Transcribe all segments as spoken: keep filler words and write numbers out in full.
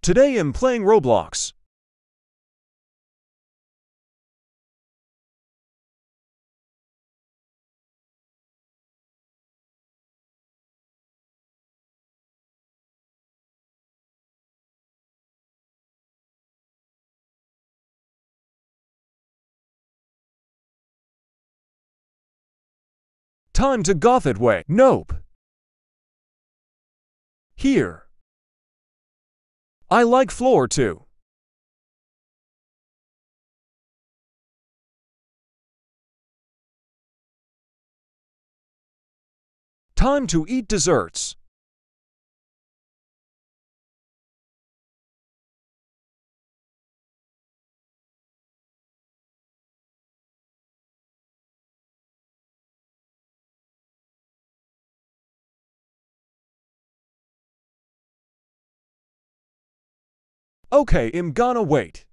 Today I'm playing Roblox. Time to goth it way. Nope. Here. I like floor too. Time to eat desserts. Okay, I'm gonna wait.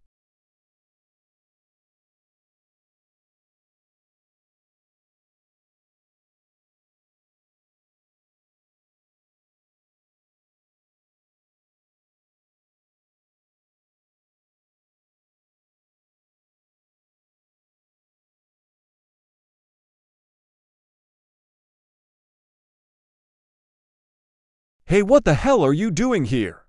Hey, what the hell are you doing here?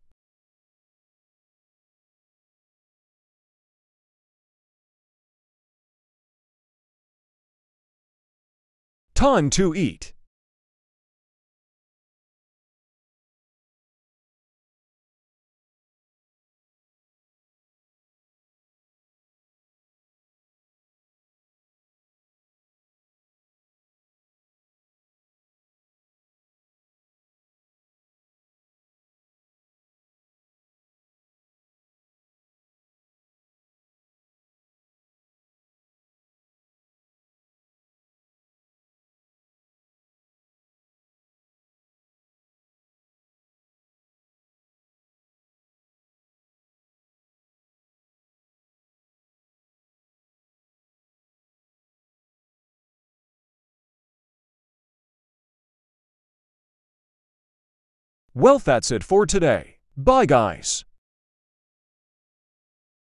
Time to eat. Well, that's it for today. Bye, guys.